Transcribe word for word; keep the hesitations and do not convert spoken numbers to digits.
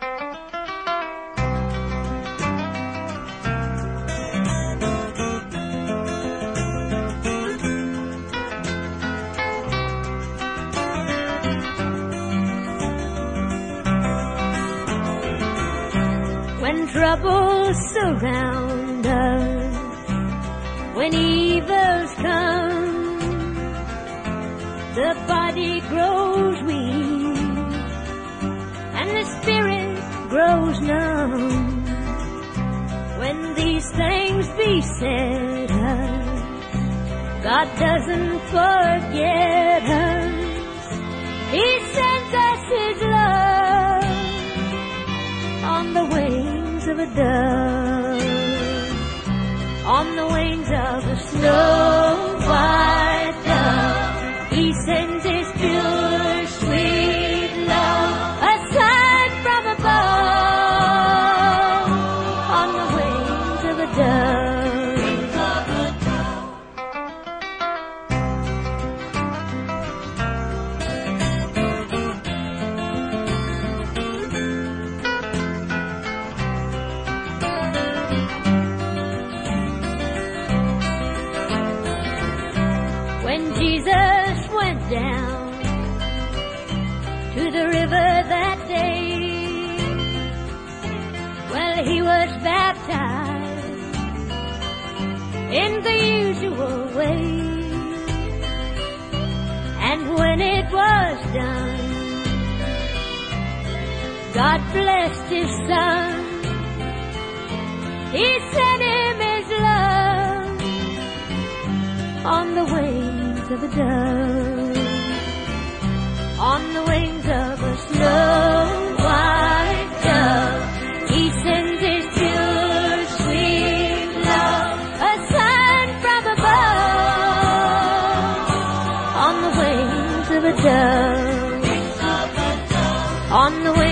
When troubles surround us, when evils come, the body grows weak and the spirit grows numb. When these things beset us, God doesn't forget us. He sends us His love on the wings of a dove, on the wings of a snow white dove. He sends His pure, sweet love, a sign from above, on the wings of a dove. When Jesus went down to the river that day, well, He was baptized in the usual way. And when it was done, God blessed His Son. He sent Him His love on the wings of a dove, on the wings of a snow white dove. He sends His pure, sweet love, a sign from above, on the wings of a dove, on the wings